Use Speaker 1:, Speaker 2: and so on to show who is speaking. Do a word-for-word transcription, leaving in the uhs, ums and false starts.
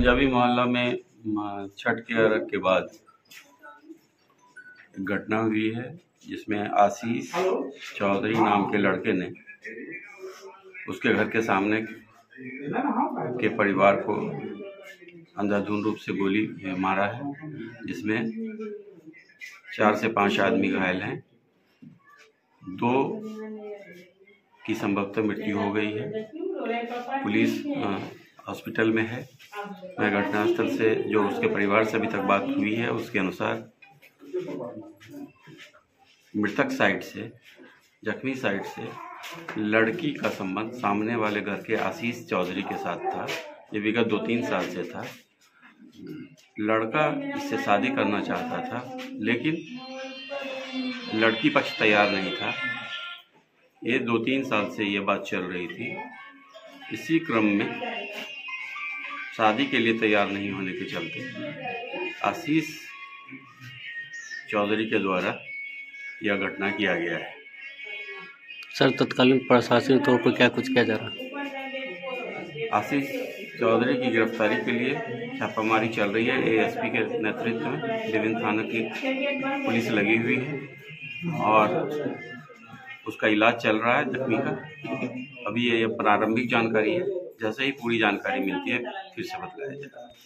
Speaker 1: पंजाबी मोहल्ला में छठ के अर्घ के बाद एक घटना हुई है जिसमें आशीष चौधरी नाम के लड़के ने उसके घर के सामने के परिवार को अंधाधुंध रूप से गोली मारा है, जिसमें चार से पांच आदमी घायल हैं। दो की संभवतः मृत्यु हो गई है। पुलिस हॉस्पिटल में है। मैं घटनास्थल से जो उसके परिवार से अभी तक बात हुई है उसके अनुसार मृतक साइड से, जख्मी साइड से लड़की का संबंध सामने वाले घर के आशीष चौधरी के साथ था। ये विगत दो तीन साल से था। लड़का इससे शादी करना चाहता था, लेकिन लड़की पक्ष तैयार नहीं था। ये दो तीन साल से ये बात चल रही थी। इसी क्रम में शादी के लिए तैयार नहीं होने के चलते आशीष चौधरी के द्वारा यह घटना किया गया है।
Speaker 2: सर, तत्कालीन प्रशासनिक तौर पर क्या कुछ किया जा रहा है?
Speaker 1: आशीष चौधरी की गिरफ्तारी के लिए छापामारी चल रही है। एएसपी के नेतृत्व में विभिन्न थानों की पुलिस लगी हुई है और उसका इलाज चल रहा है जख्मी का। अभी ये प्रारंभिक जानकारी है, जैसे ही पूरी जानकारी मिलती है फिर से बतलाया जाएगा।